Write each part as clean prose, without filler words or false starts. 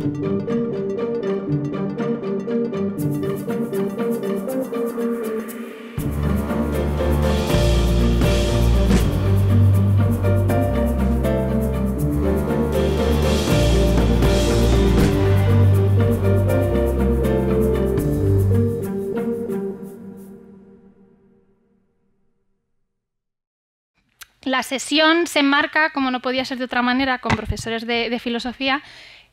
La sesión se enmarca, como no podía ser de otra manera, con profesores de filosofía,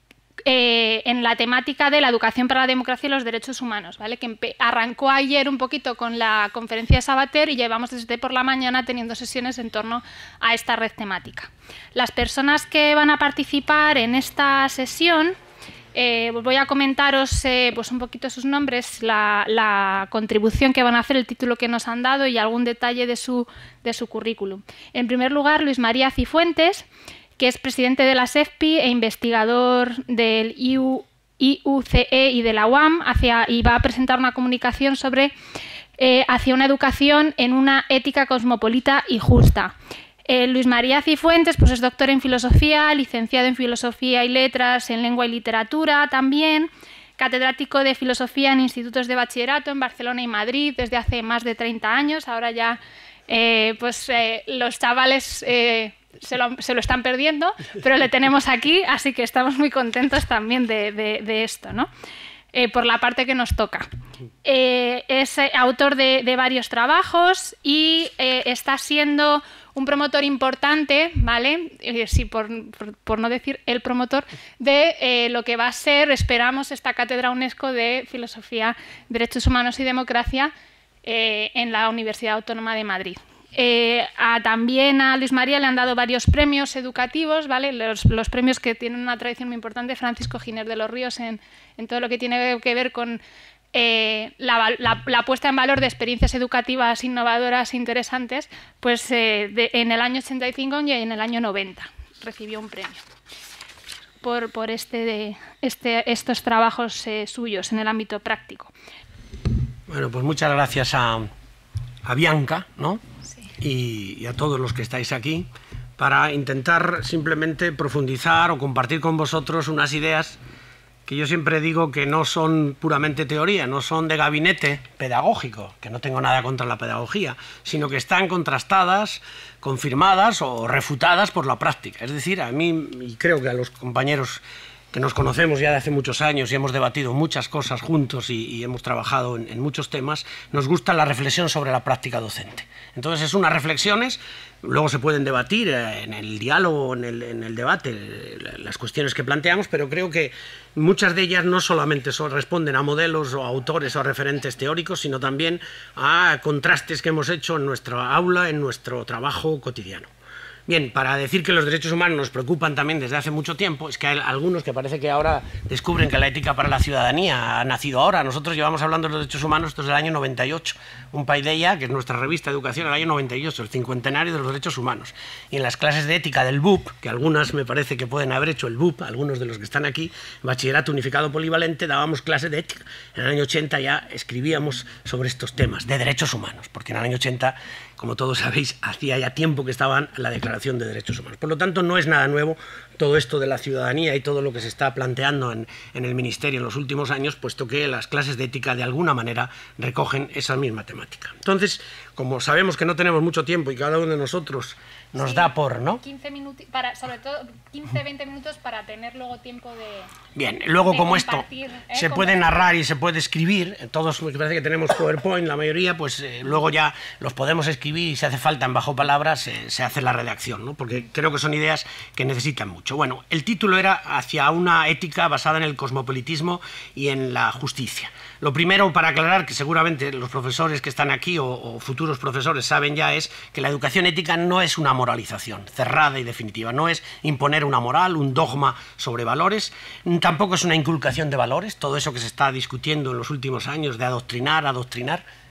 en la temática de la educación para la democracia y los derechos humanos, ¿vale? Que arrancó ayer un poquito con la conferencia de Sabater y llevamos desde por la mañana teniendo sesiones en torno a esta red temática. Las personas que van a participar en esta sesión, voy a comentaros pues un poquito sus nombres, la contribución que van a hacer, el título que nos han dado y algún detalle de su currículum. En primer lugar, Luis María Cifuentes, que es presidente de la SEFPI e investigador del IUCE y de la UAM, y va a presentar una comunicación sobre hacia una educación en una ética cosmopolita y justa. Luis María Cifuentes pues es doctor en filosofía, licenciado en filosofía y letras, en lengua y literatura también, catedrático de filosofía en institutos de bachillerato en Barcelona y Madrid desde hace más de 30 años. Ahora ya los chavales se lo están perdiendo, pero le tenemos aquí, así que estamos muy contentos también de esto, ¿no? Por la parte que nos toca. Es autor de varios trabajos y está siendo un promotor importante, ¿vale? Sí, por no decir el promotor, de lo que va a ser, esperamos, esta cátedra UNESCO de Filosofía, Derechos Humanos y Democracia en la Universidad Autónoma de Madrid. También a Luis María le han dado varios premios educativos, ¿vale? Los premios que tienen una tradición muy importante, Francisco Giner de los Ríos, en todo lo que tiene que ver con la puesta en valor de experiencias educativas innovadoras e interesantes, pues en el año 85 y en el año 90 recibió un premio por estos trabajos suyos en el ámbito práctico. Bueno, pues muchas gracias a Bianca, ¿no? Sí. Y a todos los que estáis aquí para intentar simplemente profundizar o compartir con vosotros unas ideas que yo siempre digo que no son puramente teoría, no son de gabinete pedagógico, que no tengo nada contra la pedagogía, sino que están contrastadas, confirmadas o refutadas por la práctica. Es decir, a mí, y creo que a los compañeros que nos conocemos ya de hace muchos años y hemos debatido muchas cosas juntos y hemos trabajado en muchos temas, nos gusta la reflexión sobre la práctica docente. Entonces, es unas reflexiones, luego se pueden debatir en el diálogo, en el debate, las cuestiones que planteamos, pero creo que muchas de ellas no solamente responden a modelos o a autores o a referentes teóricos, sino también a contrastes que hemos hecho en nuestra aula, en nuestro trabajo cotidiano. Bien, para decir que los derechos humanos nos preocupan también desde hace mucho tiempo, es que hay algunos que parece que ahora descubren que la ética para la ciudadanía ha nacido ahora. Nosotros llevamos hablando de los derechos humanos desde el año 98, un Paideia, que es nuestra revista de educación, el año 98, el cincuentenario de los derechos humanos. Y en las clases de ética del BUP, que algunas me parece que pueden haber hecho el BUP, algunos de los que están aquí, Bachillerato Unificado Polivalente, dábamos clases de ética. En el año 80 ya escribíamos sobre estos temas de derechos humanos, porque en el año 80, como todos sabéis, hacía ya tiempo que estaban la Declaración de Derechos Humanos. Por lo tanto, no es nada nuevo todo esto de la ciudadanía y todo lo que se está planteando en el Ministerio en los últimos años, puesto que las clases de ética de alguna manera recogen esa misma temática. Entonces, como sabemos que no tenemos mucho tiempo y cada uno de nosotros nos da por, ¿no? 15 minutos, sobre todo 15-20 minutos para tener luego tiempo de... Bien, luego como esto se puede narrar y se puede escribir, todos me parece que tenemos PowerPoint, la mayoría, pues luego ya los podemos escribir y si hace falta en bajo palabras se hace la redacción, ¿no? Porque creo que son ideas que necesitan mucho. Bueno, el título era hacia una ética basada en el cosmopolitismo y en la justicia. Lo primero, para aclarar, que seguramente los profesores que están aquí o futuros profesores saben ya, es que la educación ética no es una moralización cerrada y definitiva, no es imponer una moral, un dogma sobre valores, tampoco es una inculcación de valores, todo eso que se está discutiendo en los últimos años de adoctrinar,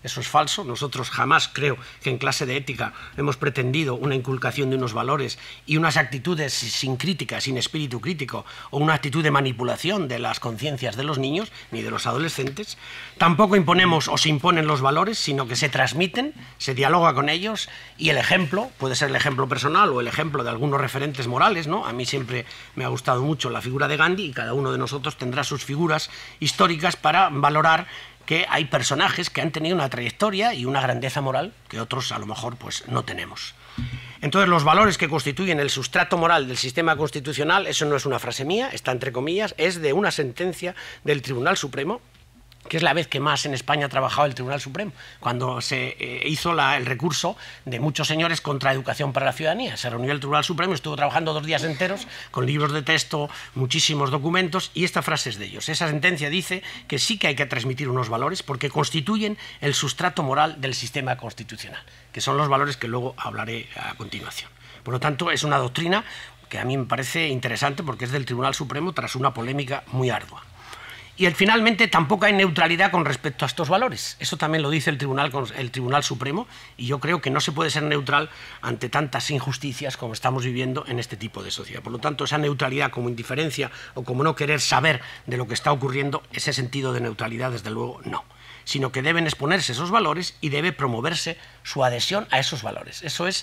Eso es falso. Nosotros jamás, creo, que en clase de ética hemos pretendido una inculcación de unos valores y unas actitudes sin crítica, sin espíritu crítico, o una actitud de manipulación de las conciencias de los niños ni de los adolescentes. Tampoco imponemos o se imponen los valores, sino que se transmiten, se dialoga con ellos, y el ejemplo, puede ser el ejemplo personal o el ejemplo de algunos referentes morales, ¿no? A mí siempre me ha gustado mucho la figura de Gandhi, y cada uno de nosotros tendrá sus figuras históricas para valorar que hay personajes que han tenido una trayectoria y una grandeza moral que otros a lo mejor pues no tenemos. Entonces, los valores que constituyen el sustrato moral del sistema constitucional, eso no es una frase mía, está entre comillas, es de una sentencia del Tribunal Supremo, que es la vez que más en España ha trabajado el Tribunal Supremo, cuando se hizo el recurso de muchos señores contra Educación para la Ciudadanía. Se reunió el Tribunal Supremo, estuvo trabajando 2 días enteros, con libros de texto, muchísimos documentos, y esta frase es de ellos. Esa sentencia dice que sí que hay que transmitir unos valores porque constituyen el sustrato moral del sistema constitucional, que son los valores que luego hablaré a continuación. Por lo tanto, es una doctrina que a mí me parece interesante porque es del Tribunal Supremo tras una polémica muy ardua. Y finalmente tampoco hay neutralidad con respecto a estos valores. Eso también lo dice el Tribunal Supremo, y yo creo que no se puede ser neutral ante tantas injusticias como estamos viviendo en este tipo de sociedad. Por lo tanto, esa neutralidad como indiferencia o como no querer saber de lo que está ocurriendo, ese sentido de neutralidad, desde luego, no. Sino que deben exponerse esos valores y debe promoverse su adhesión a esos valores. Eso es,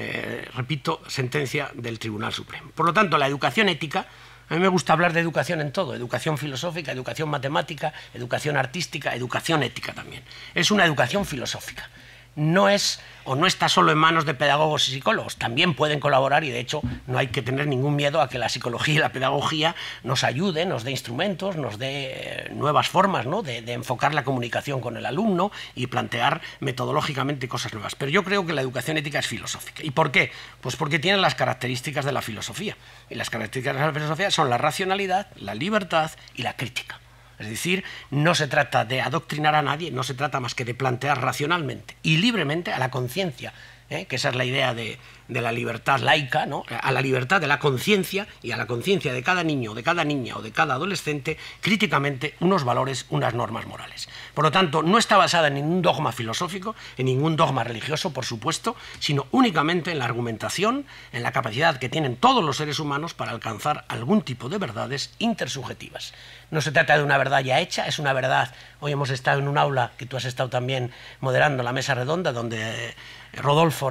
repito, sentencia del Tribunal Supremo. Por lo tanto, la educación ética. A mí me gusta hablar de educación en todo, educación filosófica, educación matemática, educación artística, educación ética también. Es una educación filosófica. No es o no está solo en manos de pedagogos y psicólogos, también pueden colaborar, y de hecho no hay que tener ningún miedo a que la psicología y la pedagogía nos ayude, nos dé instrumentos, nos dé nuevas formas, ¿no? de enfocar la comunicación con el alumno y plantear metodológicamente cosas nuevas. Pero yo creo que la educación ética es filosófica. ¿Y por qué? Pues porque tiene las características de la filosofía. Y las características de la filosofía son la racionalidad, la libertad y la crítica. Es decir, no se trata de adoctrinar a nadie, no se trata más que de plantear racionalmente y libremente a la conciencia, que esa es la idea de la libertad laica, ¿no? A la libertad de la conciencia y a la conciencia de cada niño, de cada niña o de cada adolescente, críticamente unos valores, unas normas morales. Por lo tanto, no está basada en ningún dogma filosófico, en ningún dogma religioso, por supuesto, sino únicamente en la argumentación, en la capacidad que tienen todos los seres humanos para alcanzar algún tipo de verdades intersubjetivas. No se trata de una verdad ya hecha, es una verdad. Hoy hemos estado en un aula, que tú has estado también moderando, la mesa redonda, donde Rodolfo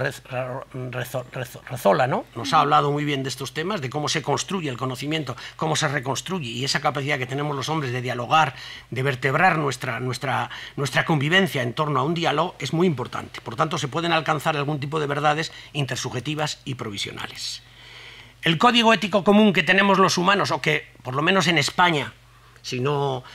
Rezola, ¿no? Nos ha hablado muy bien de estos temas, de cómo se construye el conocimiento, cómo se reconstruye, y esa capacidad que tenemos los hombres de dialogar, de vertebrar nuestra convivencia en torno a un diálogo es muy importante. Por tanto, se pueden alcanzar algún tipo de verdades intersubjetivas y provisionales. El código ético común que tenemos los humanos, o que por lo menos en España, si no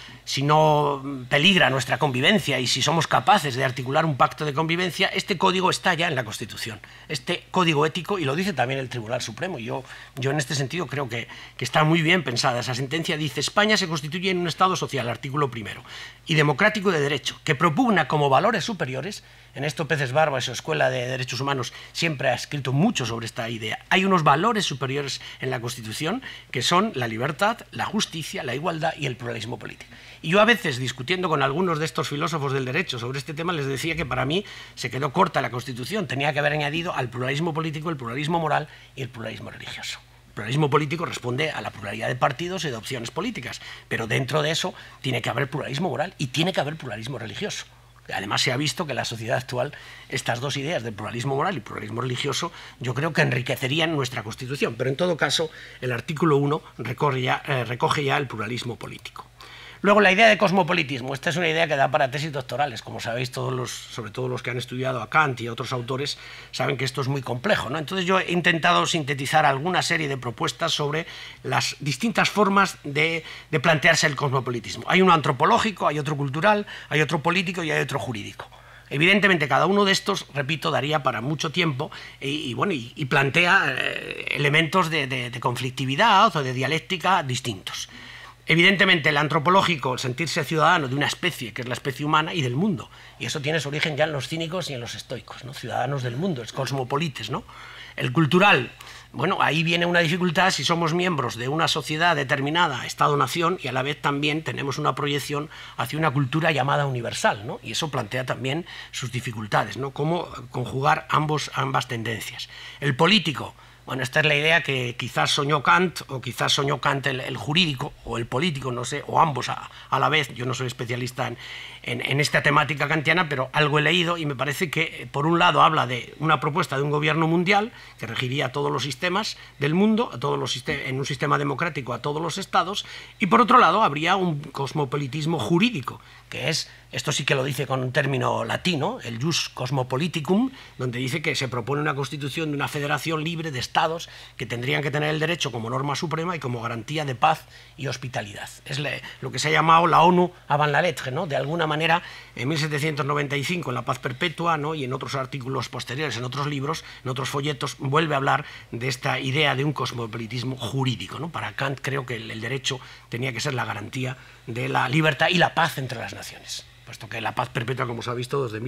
peligra nuestra convivencia y si somos capaces de articular un pacto de convivencia, este código está ya en la Constitución. Este código ético, y lo dice también el Tribunal Supremo, y yo en este sentido creo que está muy bien pensada. Esa sentencia dice: España se constituye en un Estado social, artículo 1, y democrático de derecho, que propugna como valores superiores. En esto Peces Barba, su Escuela de Derechos Humanos, siempre ha escrito mucho sobre esta idea. Hay unos valores superiores en la Constitución que son la libertad, la justicia, la igualdad y el pluralismo político. Y yo a veces, discutiendo con algunos de estos filósofos del derecho sobre este tema, les decía que para mí se quedó corta la Constitución. Tenía que haber añadido al pluralismo político el pluralismo moral y el pluralismo religioso. El pluralismo político responde a la pluralidad de partidos y de opciones políticas, pero dentro de eso tiene que haber pluralismo moral y tiene que haber pluralismo religioso. Además, se ha visto que en la sociedad actual estas dos ideas del pluralismo moral y pluralismo religioso yo creo que enriquecerían nuestra Constitución, pero en todo caso el artículo 1 recoge ya el pluralismo político. Luego, la idea de cosmopolitismo. Esta es una idea que da para tesis doctorales. Como sabéis, sobre todo los que han estudiado a Kant y a otros autores, saben que esto es muy complejo, ¿no? Entonces yo he intentado sintetizar alguna serie de propuestas sobre las distintas formas de plantearse el cosmopolitismo. Hay uno antropológico, hay otro cultural, hay otro político y hay otro jurídico. Evidentemente, cada uno de estos, repito, daría para mucho tiempo y plantea elementos de conflictividad o de dialéctica distintos. Evidentemente, el antropológico, el sentirse ciudadano de una especie, que es la especie humana, y del mundo. Y eso tiene su origen ya en los cínicos y en los estoicos, ¿no? Ciudadanos del mundo, es cosmopolites, ¿no? El cultural, bueno, ahí viene una dificultad si somos miembros de una sociedad determinada, Estado-nación, y a la vez también tenemos una proyección hacia una cultura llamada universal, ¿no? Y eso plantea también sus dificultades, ¿no? Cómo conjugar ambas tendencias. El político, bueno, esta es la idea que quizás soñó Kant, o quizás soñó Kant el jurídico, o el político, no sé, o ambos a la vez. Yo no soy especialista en esta temática kantiana, pero algo he leído y me parece que, por un lado, habla de una propuesta de un gobierno mundial que regiría todos los sistemas del mundo, en un sistema democrático a todos los estados, y por otro lado, habría un cosmopolitismo jurídico, que es, esto sí que lo dice con un término latino, el jus cosmopoliticum, donde dice que se propone una constitución de una federación libre de estados que tendrían que tener el derecho como norma suprema y como garantía de paz y hospitalidad. Es lo que se ha llamado la ONU avant la lettre, ¿no? De alguna manera, en 1795, en la paz perpetua, ¿no? Y en otros artículos posteriores, en otros libros, en otros folletos, vuelve a hablar de esta idea de un cosmopolitismo jurídico, ¿no? Para Kant creo que el derecho tenía que ser la garantía de la libertad y la paz entre las naciones, puesto que la paz perpetua, como se ha visto, desde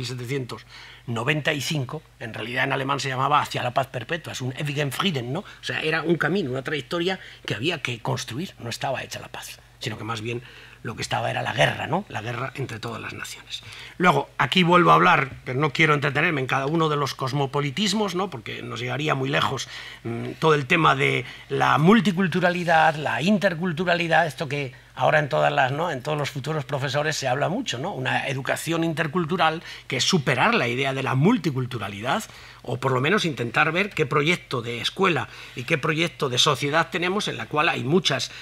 1795, en realidad en alemán se llamaba hacia la paz perpetua, es un ewigen Frieden, ¿no? O sea, era un camino, una trayectoria que había que construir, no estaba hecha la paz, sino que más bien lo que estaba era la guerra, ¿no? La guerra entre todas las naciones. Luego, aquí vuelvo a hablar, pero no quiero entretenerme en cada uno de los cosmopolitismos, ¿no? Porque nos llegaría muy lejos todo el tema de la multiculturalidad, la interculturalidad, esto que ahora en todos los futuros profesores se habla mucho, ¿no? Una educación intercultural que es superar la idea de la multiculturalidad, o por lo menos intentar ver qué proyecto de escuela y qué proyecto de sociedad tenemos en la cual hay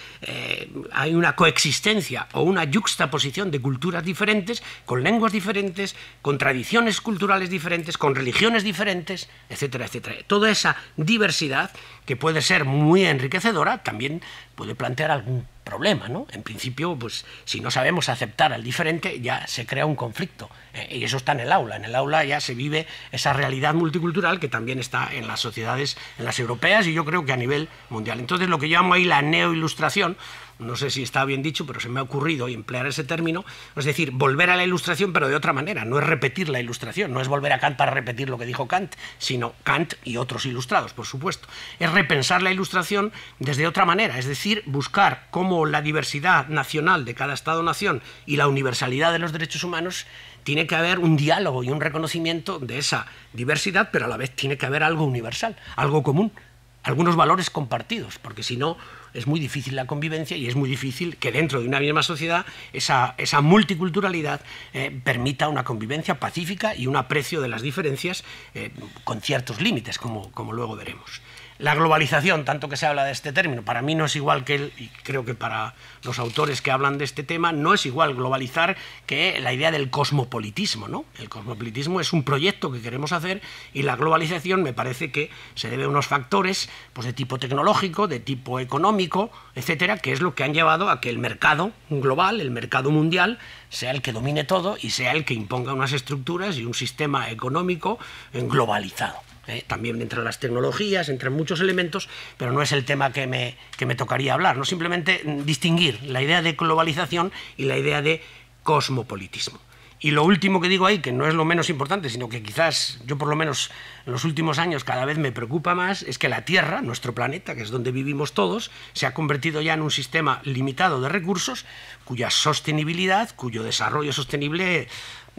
hay una coexistencia o una yuxtaposición de culturas diferentes, con lenguas diferentes, con tradiciones culturales diferentes, con religiones diferentes, etcétera, etcétera. Toda esa diversidad, que puede ser muy enriquecedora, también puede plantear algún problema, ¿no? En principio, pues si no sabemos aceptar al diferente, ya se crea un conflicto, y eso está en el aula. En el aula ya se vive esa realidad multicultural que también está en las sociedades, en las europeas, y yo creo que a nivel mundial. Entonces, lo que yo llamo ahí la neoilustración, no sé si está bien dicho, pero se me ha ocurrido emplear ese término, es decir, volver a la Ilustración, pero de otra manera. No es repetir la Ilustración, no es volver a Kant para repetir lo que dijo Kant, sino Kant y otros ilustrados, por supuesto. Es repensar la Ilustración desde otra manera, es decir, buscar cómo la diversidad nacional de cada Estado-nación y la universalidad de los derechos humanos, tiene que haber un diálogo y un reconocimiento de esa diversidad, pero a la vez tiene que haber algo universal, algo común, algunos valores compartidos, porque si no es muy difícil la convivencia y es muy difícil que dentro de una misma sociedad esa multiculturalidad permita una convivencia pacífica y un aprecio de las diferencias con ciertos límites, como luego veremos. La globalización, tanto que se habla de este término, para mí no es igual que y creo que para los autores que hablan de este tema, no es igual globalizar que la idea del cosmopolitismo, ¿no? El cosmopolitismo es un proyecto que queremos hacer, y la globalización me parece que se debe a unos factores, pues, de tipo tecnológico, de tipo económico, etcétera, que es lo que han llevado a que el mercado global, el mercado mundial, sea el que domine todo y sea el que imponga unas estructuras y un sistema económico globalizado. También entre las tecnologías, entre muchos elementos, pero no es el tema que me tocaría hablar, no, simplemente distinguir la idea de globalización y la idea de cosmopolitismo. Y lo último que digo ahí, que no es lo menos importante, sino que quizás yo por lo menos en los últimos años cada vez me preocupa más, es que la Tierra, nuestro planeta, que es donde vivimos todos, se ha convertido ya en un sistema limitado de recursos, cuya sostenibilidad, cuyo desarrollo sostenible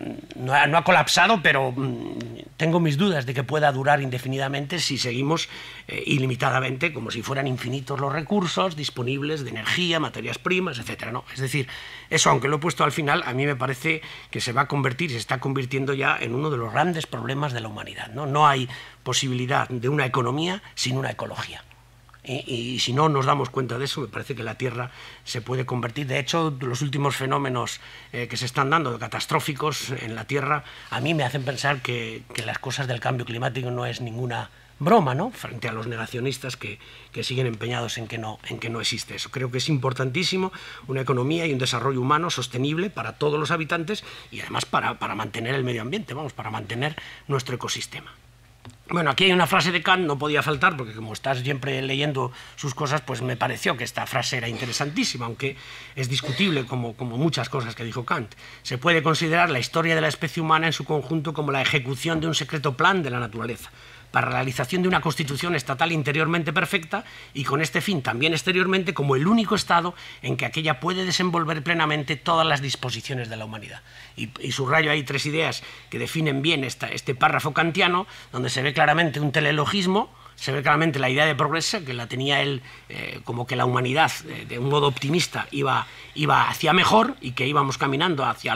no ha colapsado, pero tengo mis dudas de que pueda durar indefinidamente si seguimos ilimitadamente, como si fueran infinitos los recursos disponibles de energía, materias primas, etcétera, ¿no? Es decir, eso, aunque lo he puesto al final, a mí me parece que se va a convertir, se está convirtiendo ya en uno de los grandes problemas de la humanidad, ¿no? No hay posibilidad de una economía sin una ecología. Y si no nos damos cuenta de eso, me parece que la Tierra se puede convertir. De hecho, los últimos fenómenos que se están dando, catastróficos en la Tierra, a mí me hacen pensar que las cosas del cambio climático no es ninguna broma, ¿no? Frente a los negacionistas que siguen empeñados en que no existe eso. Creo que es importantísimo una economía y un desarrollo humano sostenible para todos los habitantes, y además para mantener el medio ambiente, para mantener nuestro ecosistema. Bueno, aquí hay una frase de Kant, no podía faltar, porque como estás siempre leyendo sus cosas, pues me pareció que esta frase era interesantísima, aunque es discutible como muchas cosas que dijo Kant. Se puede considerar la historia de la especie humana en su conjunto como la ejecución de un secreto plan de la naturaleza. para la realización de una constitución estatal interiormente perfecta y con este fin también exteriormente como el único Estado en que aquella puede desenvolver plenamente todas las disposiciones de la humanidad. Y subrayo ahí 3 ideas que definen bien este párrafo kantiano, donde se ve claramente un teleologismo, se ve claramente la idea de progreso, que la tenía él como que la humanidad, de un modo optimista, iba hacia mejor y que íbamos caminando hacia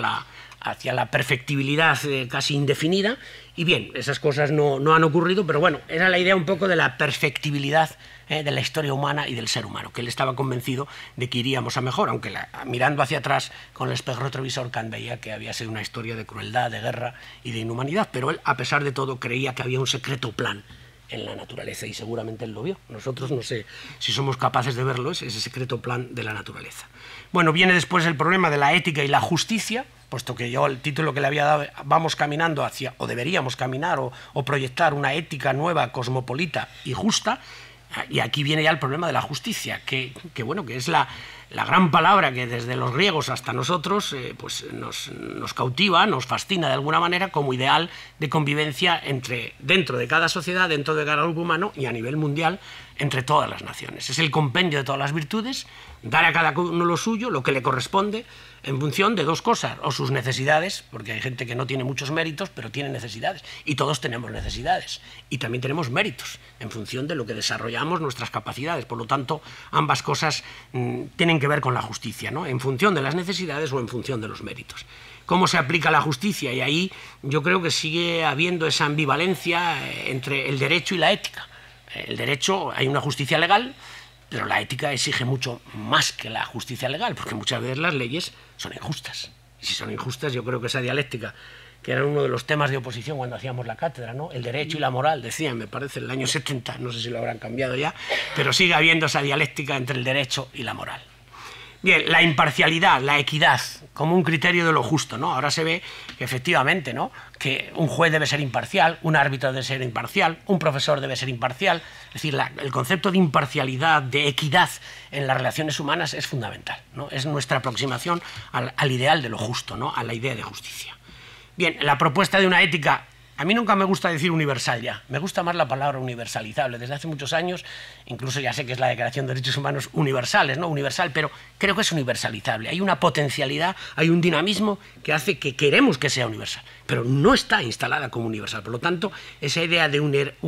la perfectibilidad casi indefinida. Y bien, esas cosas no han ocurrido, pero bueno, era la idea un poco de la perfectibilidad de la historia humana y del ser humano, que él estaba convencido de que iríamos a mejor, aunque mirando hacia atrás con el espejo retrovisor Kant veía que había sido una historia de crueldad, de guerra y de inhumanidad, pero él, a pesar de todo, creía que había un secreto plan en la naturaleza y seguramente él lo vio. Nosotros no sé si somos capaces de verlo, ese secreto plan de la naturaleza. Bueno, viene después el problema de la ética y la justicia, puesto que yo el título que le había dado, vamos caminando hacia, o deberíamos caminar o proyectar una ética nueva, cosmopolita y justa, y aquí viene ya el problema de la justicia, que bueno, que es la gran palabra que desde los griegos hasta nosotros pues nos cautiva, nos fascina de alguna manera como ideal de convivencia dentro de cada sociedad, dentro de cada grupo humano y a nivel mundial entre todas las naciones. Es el compendio de todas las virtudes, dar a cada uno lo suyo, lo que le corresponde, en función de 2 cosas, o sus necesidades, porque hay gente que no tiene muchos méritos, pero tiene necesidades, y todos tenemos necesidades, y también tenemos méritos, en función de lo que desarrollamos nuestras capacidades. Por lo tanto, ambas cosas tienen que ver con la justicia, ¿no? En función de las necesidades o en función de los méritos. ¿Cómo se aplica la justicia? Y ahí yo creo que sigue habiendo esa ambivalencia entre el derecho y la ética. El derecho, hay una justicia legal, pero la ética exige mucho más que la justicia legal, porque muchas veces las leyes son injustas. Y si son injustas, yo creo que esa dialéctica, que era uno de los temas de oposición cuando hacíamos la cátedra, ¿no? El derecho y la moral, decían, me parece, en el año 70, no sé si lo habrán cambiado ya, pero sigue habiendo esa dialéctica entre el derecho y la moral. Bien, la imparcialidad, la equidad, como un criterio de lo justo, ¿no? Ahora se ve que efectivamente, ¿no?, que un juez debe ser imparcial, un árbitro debe ser imparcial, un profesor debe ser imparcial. Es decir, el concepto de imparcialidad, de equidad en las relaciones humanas es fundamental, ¿no? Es nuestra aproximación al ideal de lo justo, ¿no?, a la idea de justicia. Bien, la propuesta de una ética. A mí nunca me gusta decir universal ya, me gusta más la palabra universalizable. Desde hace muchos años, incluso ya sé que es la Declaración de Derechos Humanos universales, ¿no? Universal, pero creo que es universalizable. Hay una potencialidad, hay un dinamismo que hace que queremos que sea universal, pero no está instalada como universal. Por lo tanto, esa idea de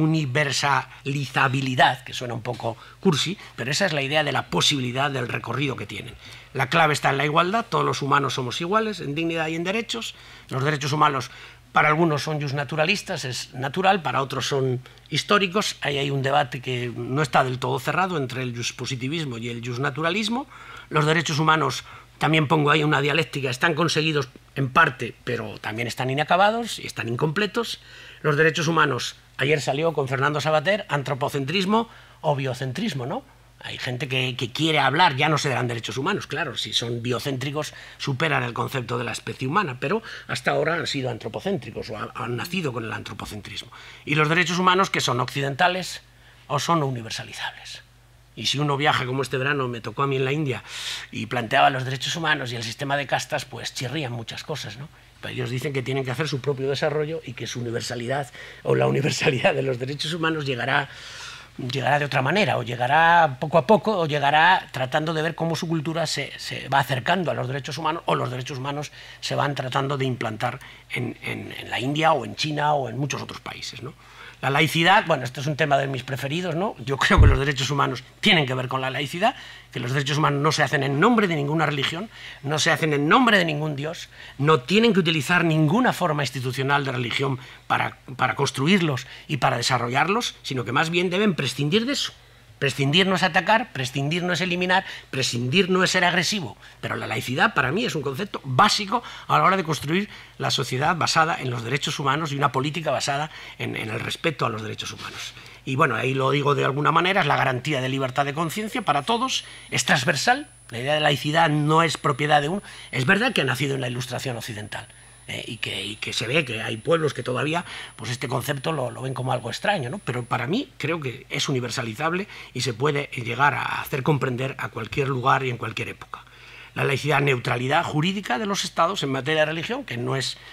universalizabilidad, que suena un poco cursi, pero esa es la idea de la posibilidad del recorrido que tienen. La clave está en la igualdad, todos los humanos somos iguales en dignidad y en derechos. Los derechos humanos para algunos son justnaturalistas, es natural, para otros son históricos. Ahí hay un debate que no está del todo cerrado entre el justpositivismo y el justnaturalismo. Los derechos humanos, también pongo ahí una dialéctica, están conseguidos en parte, pero también están inacabados y están incompletos. Los derechos humanos, ayer salió con Fernando Savater, antropocentrismo o biocentrismo, ¿no? Hay gente que quiere hablar, ya no se darán derechos humanos, claro, si son biocéntricos superan el concepto de la especie humana, pero hasta ahora han sido antropocéntricos o han nacido con el antropocentrismo. Y los derechos humanos que son occidentales o son universalizables. Y si uno viaja, como este verano me tocó a mí en la India, y planteaba los derechos humanos y el sistema de castas, pues chirrían muchas cosas, ¿no? Pero ellos dicen que tienen que hacer su propio desarrollo y que su universalidad o la universalidad de los derechos humanos llegará de otra manera, o llegará poco a poco, o llegará tratando de ver cómo su cultura se va acercando a los derechos humanos, o los derechos humanos se van tratando de implantar en la India, o en China, o en muchos otros países, ¿no? La laicidad, bueno, esto es un tema de mis preferidos, ¿no? Yo creo que los derechos humanos tienen que ver con la laicidad, que los derechos humanos no se hacen en nombre de ninguna religión, no se hacen en nombre de ningún dios, no tienen que utilizar ninguna forma institucional de religión para construirlos y para desarrollarlos, sino que más bien deben prescindir de eso. Prescindir no es atacar, prescindir no es eliminar, prescindir no es ser agresivo. Pero la laicidad para mí es un concepto básico a la hora de construir la sociedad basada en los derechos humanos y una política basada en el respeto a los derechos humanos. Y bueno, ahí lo digo de alguna manera, es la garantía de libertad de conciencia para todos, es transversal, la idea de laicidad no es propiedad de uno. Es verdad que ha nacido en la Ilustración occidental. Y que se ve que hay pueblos que todavía pues este concepto lo ven como algo extraño, ¿no? Pero para mí creo que es universalizable y se puede llegar a hacer comprender a cualquier lugar y en cualquier época. La laicidad, neutralidad jurídica de los estados en materia de religión, que no es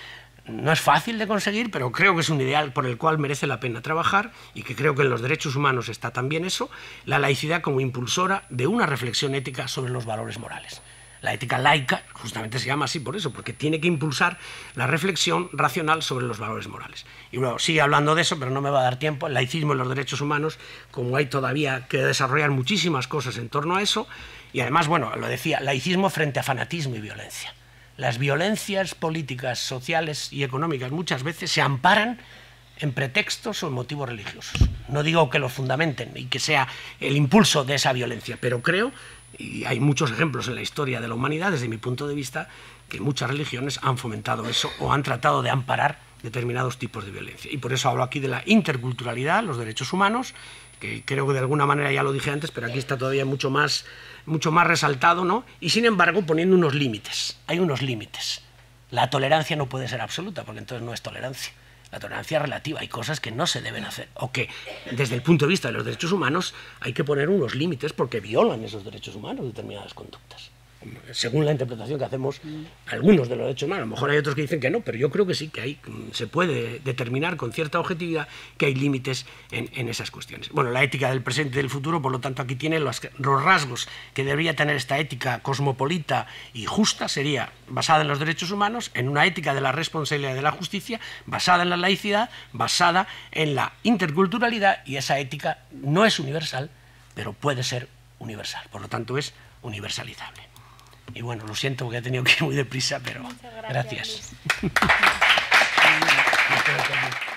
no es fácil de conseguir, pero creo que es un ideal por el cual merece la pena trabajar y que creo que en los derechos humanos está también eso, la laicidad como impulsora de una reflexión ética sobre los valores morales. La ética laica justamente se llama así por eso, porque tiene que impulsar la reflexión racional sobre los valores morales. Y luego sigue hablando de eso, pero no me va a dar tiempo. El laicismo en los derechos humanos, como hay todavía que desarrollar muchísimas cosas en torno a eso, y además, bueno, lo decía, laicismo frente a fanatismo y violencia. Las violencias políticas, sociales y económicas muchas veces se amparan en pretextos o en motivos religiosos. No digo que lo fundamenten y que sea el impulso de esa violencia, pero creo, y hay muchos ejemplos en la historia de la humanidad, desde mi punto de vista, que muchas religiones han fomentado eso o han tratado de amparar determinados tipos de violencia. Y por eso hablo aquí de la interculturalidad, los derechos humanos, que creo que de alguna manera ya lo dije antes, pero aquí está todavía mucho más resaltado, ¿no? Y sin embargo poniendo unos límites. Hay unos límites. La tolerancia no puede ser absoluta, porque entonces no es tolerancia. La tolerancia es relativa, hay cosas que no se deben hacer, o que desde el punto de vista de los derechos humanos hay que poner unos límites porque violan esos derechos humanos determinadas conductas. Según la interpretación que hacemos algunos de los derechos humanos. A lo mejor hay otros que dicen que no, pero yo creo que sí, que se puede determinar con cierta objetividad que hay límites en esas cuestiones. Bueno, la ética del presente y del futuro, por lo tanto, aquí tiene los rasgos que debería tener esta ética cosmopolita y justa, sería basada en los derechos humanos, en una ética de la responsabilidad y de la justicia, basada en la laicidad, basada en la interculturalidad, y esa ética no es universal, pero puede ser universal, por lo tanto es universalizable. Y bueno, lo siento porque he tenido que ir muy deprisa, pero gracias.